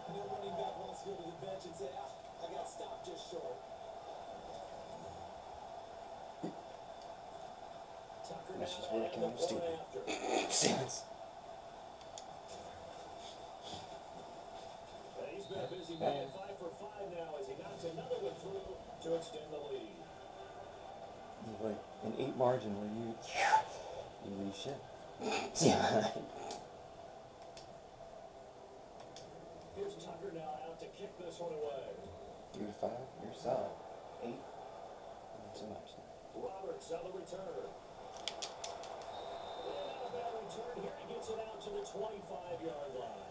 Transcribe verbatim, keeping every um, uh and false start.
And then running back wants to go to the bench and say, ah, I got stopped just short. This is working. I'm stupid. Stevens. He's been a busy man. Five for five now as he knocks another one through to extend the lead. Like an eight margin where you you leave shit. Yeah. Here's Tucker now out to kick this one away. You're five. You're solid. Eight. Not so much. Roberts on the return. And not a bad return here. He gets it out to the twenty-five yard line.